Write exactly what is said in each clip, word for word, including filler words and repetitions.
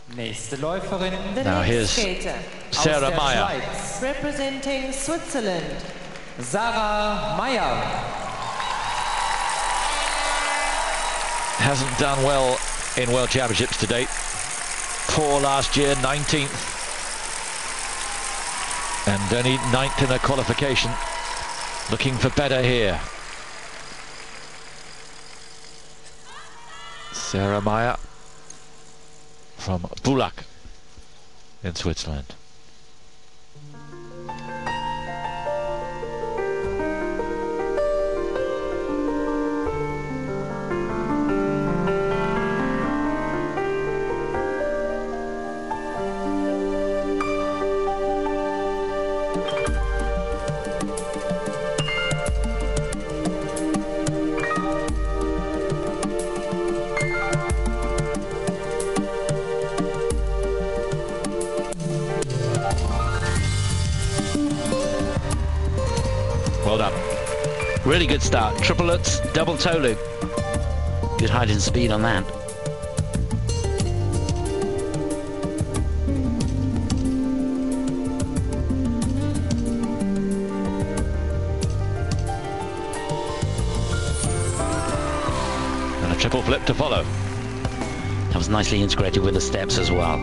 Nächste Läuferin, the now here's skater. Sarah Meyer. Schweiz, representing Switzerland. Sarah Meyer. Hasn't done well in World Championships to date. Poor last year, nineteenth. And only ninth in a qualification. Looking for better here. Sarah Meyer from Bulak in Switzerland. Well done. Really good start. Triple Lutz, double toe loop. Good height and speed on that. And a triple flip to follow. That was nicely integrated with the steps as well.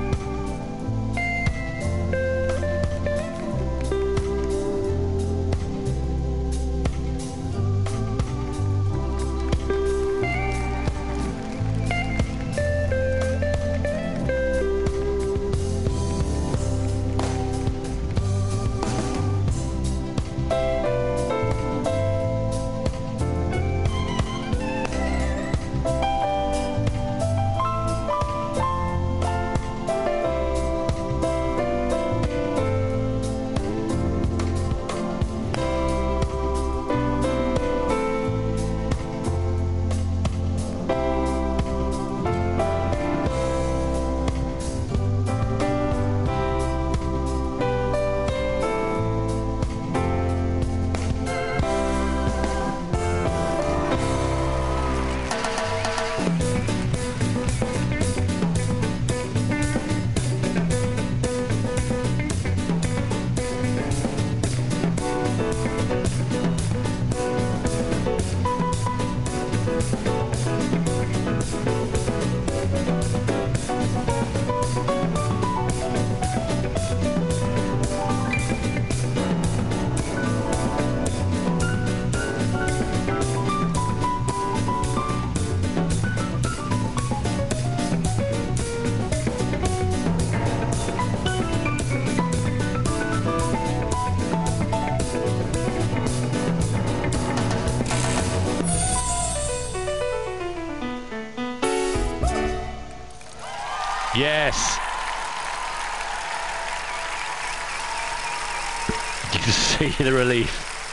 Yes. You can see the relief.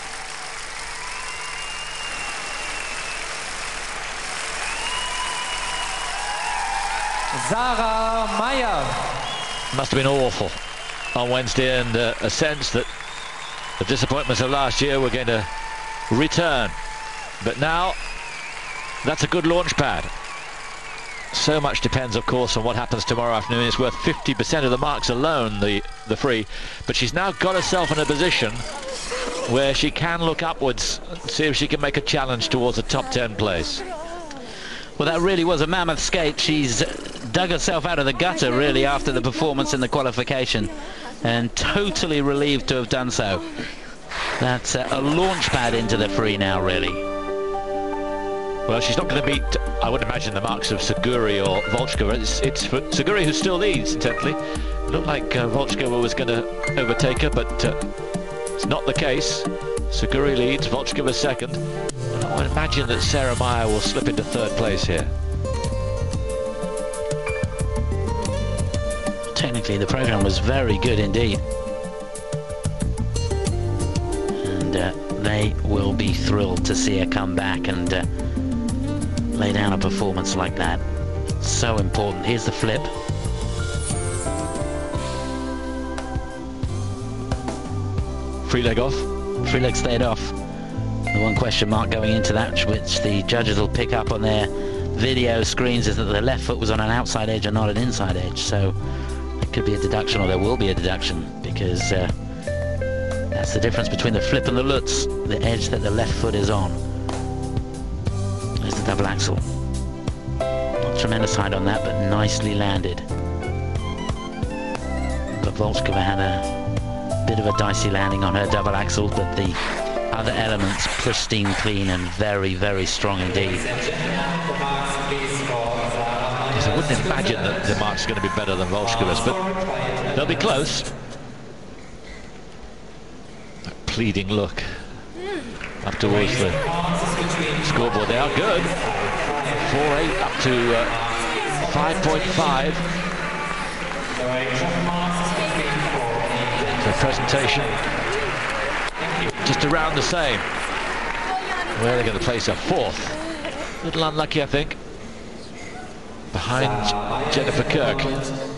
Sarah Meyer. Must have been awful on Wednesday, and uh, a sense that the disappointments of last year were going to return. But now, that's a good launch pad. So much depends, of course, on what happens tomorrow afternoon. It's worth fifty percent of the marks alone, the, the free. But she's now got herself in a position where she can look upwards, see if she can make a challenge towards a top ten place. Well, that really was a mammoth skate. She's dug herself out of the gutter, really, after the performance in the qualification. And totally relieved to have done so. That's uh, a launch pad into the free now, really. Well, she's not going to beat, I would imagine, the marks of Seguri or Volchkova. It's, it's for Seguri, who still leads, intently. It looked like uh, Volchkova was going to overtake her, but uh, it's not the case. Seguri leads, Volchkova second. And I would imagine that Sarah Meyer will slip into third place here. Technically, the program was very good indeed. And uh, they will be thrilled to see her come back and uh, lay down a performance like that. So important. Here's the flip. Free leg off. Free leg stayed off. The one question mark going into that, which the judges will pick up on their video screens is that the left foot was on an outside edge and not an inside edge, so it could be a deduction, or there will be a deduction, because uh, that's the difference between the flip and the Lutz, the edge that the left foot is on. There's the double axel. Not tremendous height on that, but nicely landed. But Volchkova had a bit of a dicey landing on her double axel, but the other elements pristine clean and very, very strong indeed. Yes, I wouldn't imagine that the mark's going to be better than Volchkova's, but they'll be close. That pleading look up towards the scoreboard. They are good. four eight up to uh, five point five. The presentation just around the same. Where they're going to place a fourth. A little unlucky, I think, behind Jennifer Kirk.